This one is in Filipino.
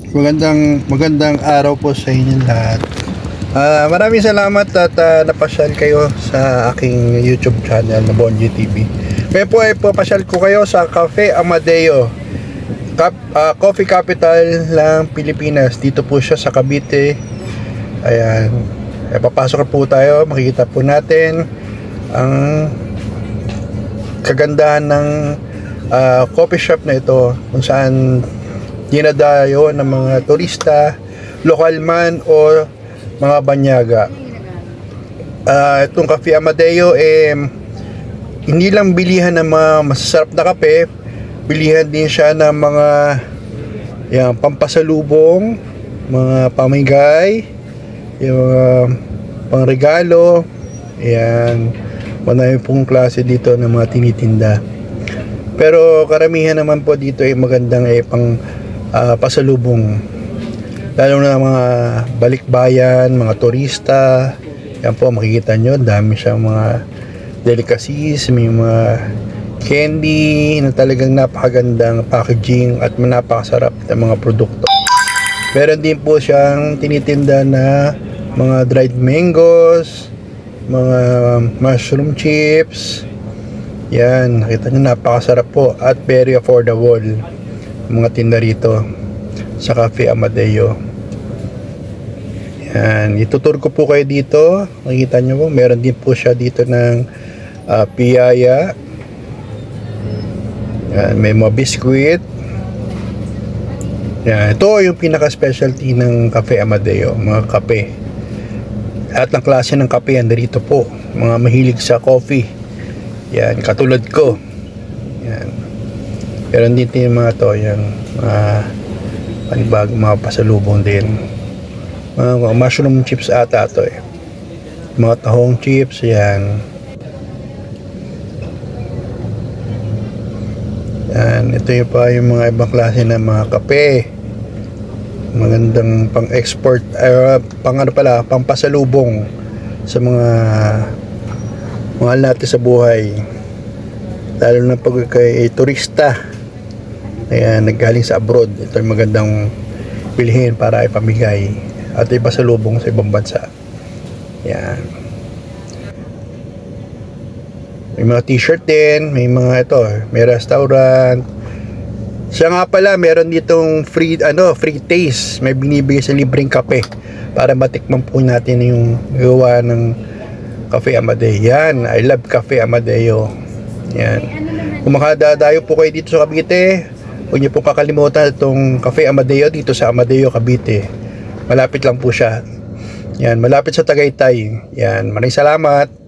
Magandang araw po sa inyo lahat. Maraming salamat at napasyal kayo sa aking YouTube channel na Bonji TV. Ngayon po ay papasyal ko kayo sa Cafe Amadeo, coffee capital ng Pilipinas. Dito po siya sa Cavite. Ayan, papasok po tayo. Makikita po natin ang kagandahan ng coffee shop na ito, kung saan dinadayo ng mga turista, lokal man o mga banyaga. Itong Cafe Amadeo hindi lang bilihan ng mga masasarap na kape, bilihan din siya ng mga pampasalubong, mga pamigay, yung mga pangregalo. Yan, marami pong klase dito ng mga tinitinda. Pero karamihan naman po dito ay magandang pang pasalubong, lalo na mga balikbayan, mga turista. Yan po, makikita nyo, dami siyang mga delicacies, may mga candy na talagang napakagandang packaging at napakasarap na mga produkto. Meron din po siyang tinitinda na mga dried mangoes, mga mushroom chips. Yan, nakita nyo, napakasarap po at very affordable mga tinda rito sa Cafe Amadeo. Yan, itutur ko po kayo dito. Makikita nyo po, meron din po siya dito ng piyaya. Yan, may mga biskuit. Yan, ito yung pinaka specialty ng Cafe Amadeo, mga kape. Lahat ng klase ng kape yan dito po. Mga mahilig sa coffee, yan, katulad ko. Yan, meron din yung mga to, yan, panibag, mga pasalubong din. Mga mushroom chips ata to mga tahong chips. Yan, yan, ito yung pa yung mga ibang klase ng mga kape, magandang pang export, pang pasalubong sa mga mahal natin sa buhay, lalo na pag kay turista. Ayan, naggaling sa abroad. Ito yung magandang bilhin para ipamigay at ipasalubong sa ibang bansa. Ayan, may mga t-shirt din, may mga may restaurant. Siya nga pala, meron ditong free taste. May binibigay sa libreng kape para matikman po natin yung gawa ng Cafe Amadeo. Yan, I love Cafe Amadeo. Yan, kung makadadayo po kayo dito sa Cavite, huwag niyo po kakalimutan itong Cafe Amadeo dito sa Amadeo, Cavite. Malapit lang po siya. Yan, malapit sa Tagaytay. Yan, maraming salamat.